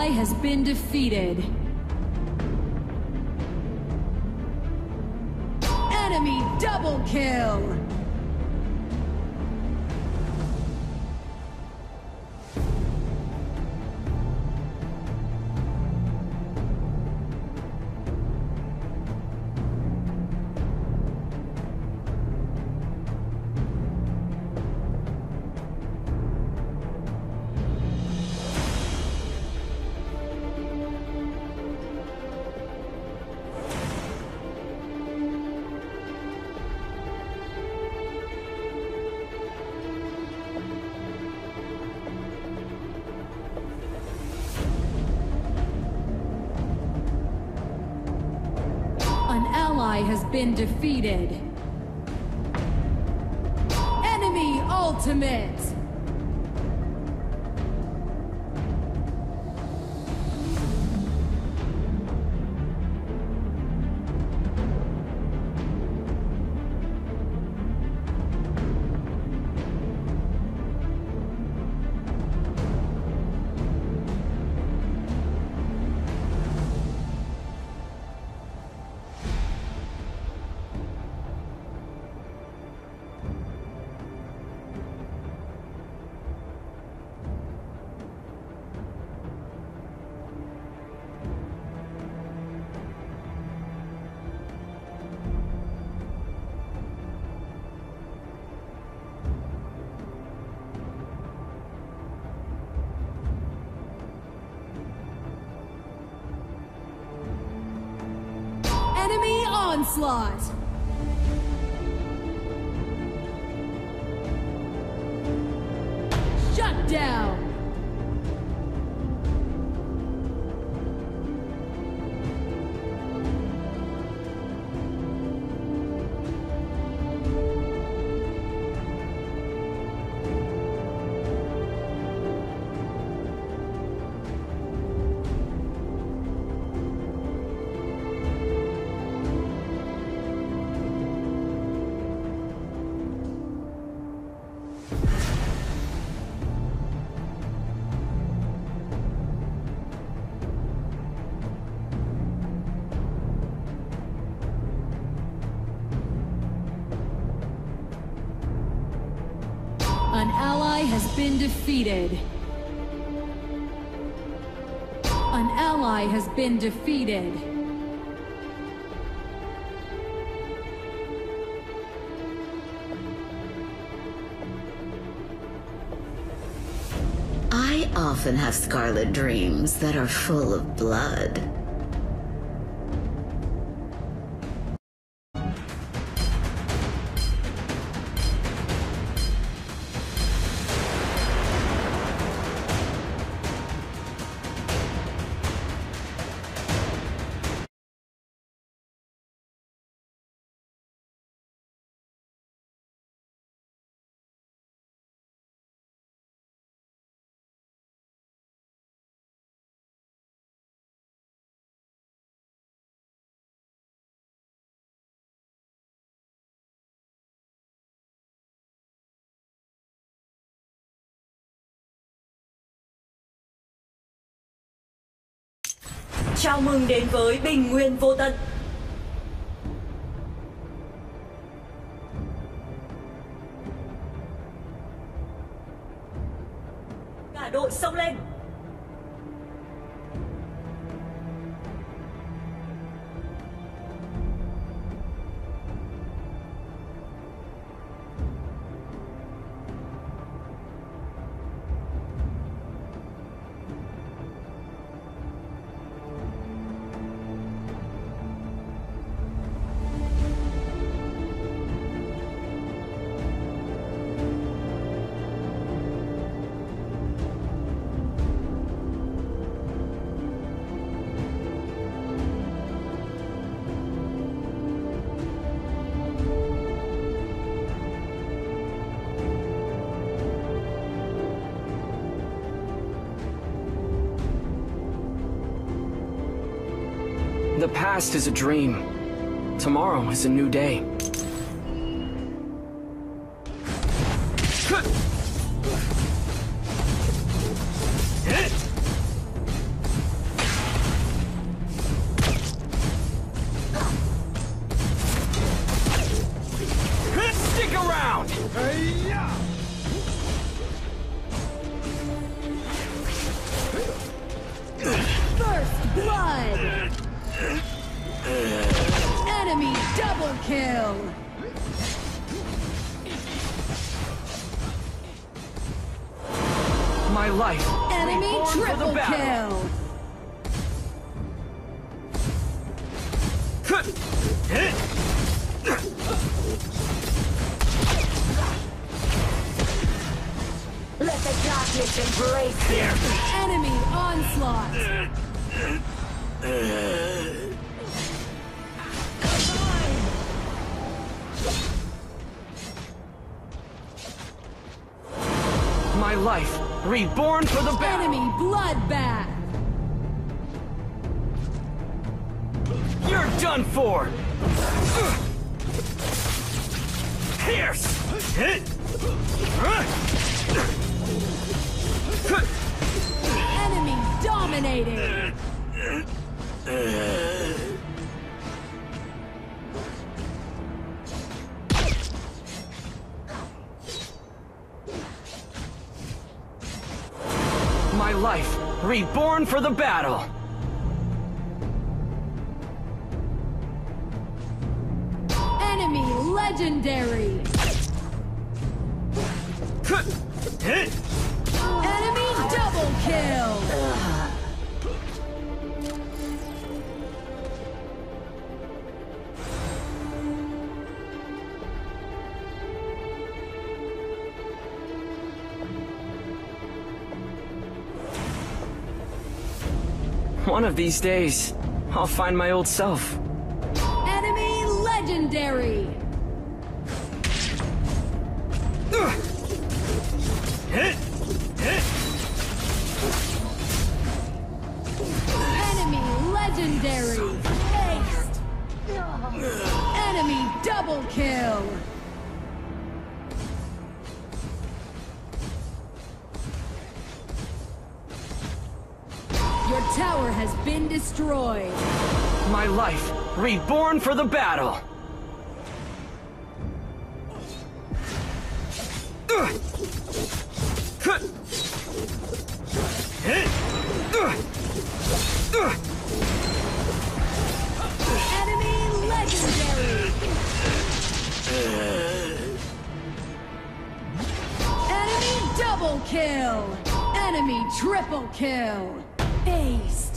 ally has been defeated. Enemy double kill! Has been defeated. Enemy ultimate! Enemy onslaught! Shut down! An ally has been defeated. An ally has been defeated. I often have scarlet dreams that are full of blood. Chào mừng đến với Bình Nguyên Vô Tận. Cả đội xông lên. The past is a dream. Tomorrow is a new day. Enemy double kill. My life. Enemy reborn for the triple battle. kill. Let the darkness embrace you. Enemy onslaught. My life. Reborn for the battle. Enemy bloodbath. You're done for. Pierce. Enemy dominated. My life. Reborn for the battle. Enemy legendary. Enemy double kill. One of these days, I'll find my old self. Enemy legendary. Enemy legendary. Aced. Enemy double kill. Your tower has been destroyed. My life. Reborn for the battle. Enemy legendary. Enemy double kill. Enemy triple kill. Aced.